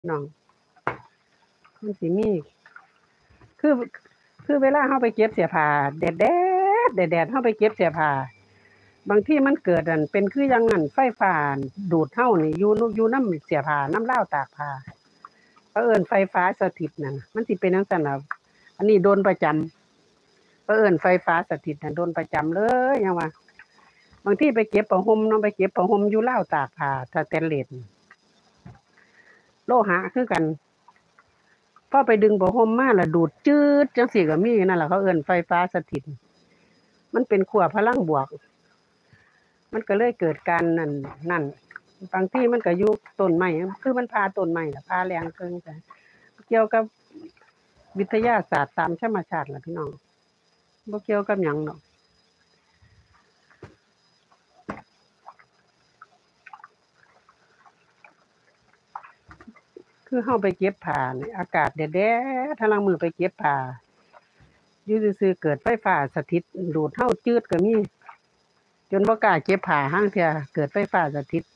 น้องมันสิมีคือคือเวลาเฮาไปเก็บเสื้อผ้าแดดเฮาไปเก็บเสื้อผ้าบางทีมันเกิดอันเป็นคือจั่งนั้นไฟฟ้าดูดเฮานี่อยู่นำเสื้อผ้านำราวตากผ้าเขาเอิ้นไฟฟ้าสถิตนั่นน่ะมันสิเป็นจั่งซั้นล่ะอันนี้โดนประจำเขาเอิ้นไฟฟ้าสถิตน่ะโดนประจำเลยยังว่าบางทีไปเก็บผ้าห่มเนาะไปเก็บผ้าห่มอยู่ราวตากผ้าสเตนเลสโลหะคือกัน พอไปดึงผ้าห่มมาแล้วดูดจืดจังซี้ก็มีนั่นล่ะเขาเอิ้นไฟฟ้าสถิตมันเป็นขั้วพลังบวกมันก็เลยเกิดการนั่นบางทีมันก็อยู่ต้นไม้คือมันพาต้นไม้ล่ะพาแรงเกินไปเกี่ยวกับวิทยาศาสตร์ตามธรรมชาติล่ะพี่น้องบ่เกี่ยวกับหยังดอกคือเฮาไปเก็บผ้านี่อากาศแดดๆถ้าลางมื้อไปเก็บผ้าอยู่ซื่อๆเกิดไฟฟ้าสถิตดูดเฮาจืดก็มีจนบ่กล้าเก็บผ้าห่างเทื่อเกิดไฟฟ้าสถิต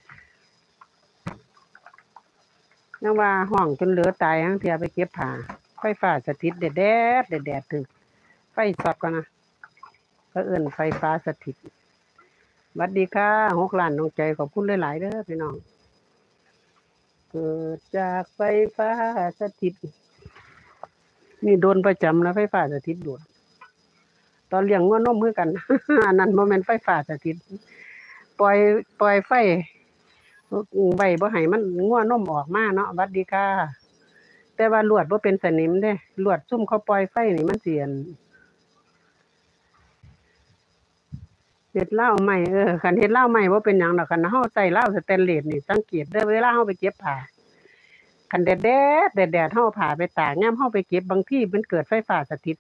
ยังว่าห้องจนเหลือตายหั้งเที่ยไปเก็บผ้าไฟฟ้าสถิตแดดถึกไฟช็อตก่อนนะเขาเอิ้นไฟฟ้าสถิตหวัดดีค่ะ6ล้านดวงใจขอบคุณหลายๆเด้อพี่น้องเกิดจากไฟฟ้าสถิตนี่โดนประจำแล้วไฟฟ้าสถิตโดนตอนเลี้ยงงัวนมคือกัน อันนั้นบ่แม่นไฟฟ้าสถิตปล่อยปล่อยไฟไว้บ่ให้มันงัวนมออกมาเนาะหวัดดีค่ะแต่ว่าลวดบ่เป็นสนิมเด้ลวดซุมเขาปล่อยไฟนี่มันสิอั่น เฮ็ดราวไม้คันเฮ็ดราวไม้บ่เป็นหยังดอกคันเฮาใช้ราวสเตนเลสนี่สังเกตเด้อเวลาเฮาไปเก็บผ้าคันแดดเฮาเอาผ้าไปตากยามเฮาไปเก็บบางทีมันเกิดไฟฟ้าสถิต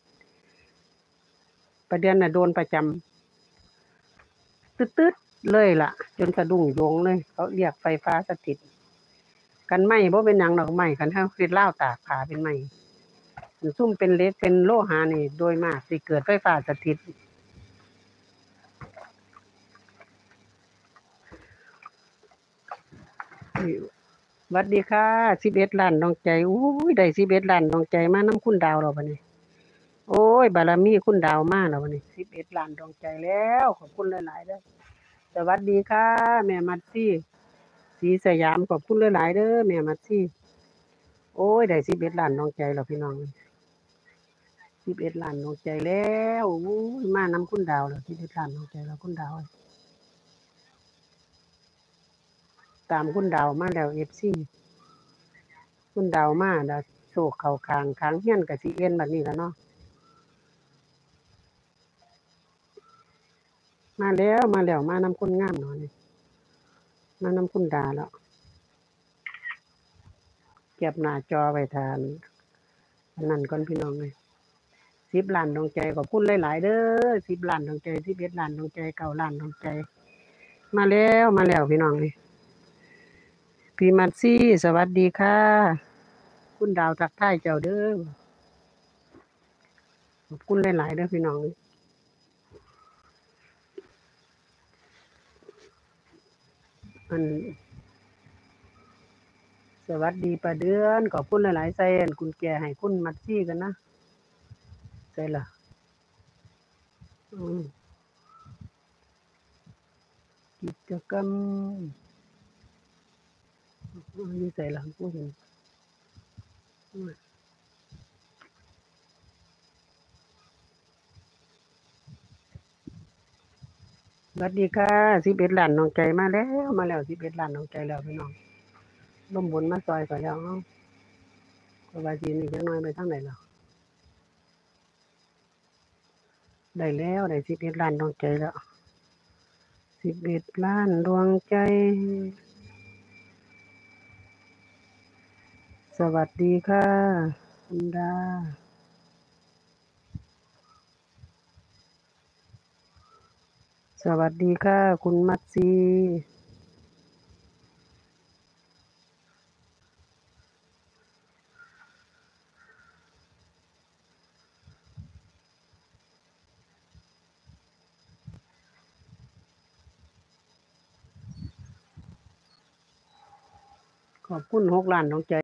ประเดือนน่ะโดนประจำตึ๊ดๆเลยล่ะจนสะดุ้งโยงเลยเขาเรียกไฟฟ้าสถิตคันไม้บ่เป็นหยังดอกไม้คันเฮาเฮ็ดราวตากผ้าเป็นไม้คันซุมเป็นเหล็กเป็นโลหะนี่โดยมากสิเกิดไฟฟ้าสถิตหวัดดีค่ะ11ล้านดวงใจอุ๊ยได้11ล้านดวงใจมานำคุณดาวแล้วบัดนี้ โอ้ยบารมีคุณดาวมาแล้ววันนี้11ล้านดวงใจแล้วขอบคุณหลายๆเด้อสวัสดีค่ะแม่มัดซี่ศรีสยามขอบคุณหลายๆเด้อแม่มัดซี่โอ้ยได้11ล้านดวงใจแล้วพี่น้อง11ล้านดวงใจแล้วโอ้ยมานำคุณดาวแล้ว11ล้านดวงใจแล้วคุณดาวตามคุณดาวมาแล้ว FC คุณดาวมาแล้วโชคเข้าข้างเฮียนก็สิเอ็นบัดนี้ล่ะเนาะมาแล้วมานำคนงามเนาะนี่มานำคุณดาแล้วเก็บหน้าจอไว้ทานอันนั้นก่อนพี่น้องเอ้ย 10 ล้านดวงใจขอบคุณหลายๆเด้อ10ล้านดวงใจ11ล้านดวงใจ9ล้านดวงใจมาแล้วพี่น้องนี่พี่มัดซี่สวัสดีค่ะคุณดาวทักทายเจ้าเด้อขอบคุณหลายๆเด้อพี่น้องอันสวัสดีป้าเดือนขอบคุณหลายๆใส่อันกุญแจให้คุณมัดซี่กันนะใส่ล่ะอืมกิจกรรมอยู่ใส่ล่ะบ่เห็นสวัสดีค่ะ11ล้านดวงใจมาแล้ว11ล้านดวงใจแล้วพี่น้องร่วมบุญมาซอยก็แล้วเนาะเพราะว่าสินี่จักหน่อยไปทางใดแล้ว ได้แล้วได้11ล้านดวงใจแล้ว11ล้านดวงใจสวัสดีค่ะคุณดาสวัสดีค่ะคุณมัตซีขอบคุณ6 ล้านน้องใจ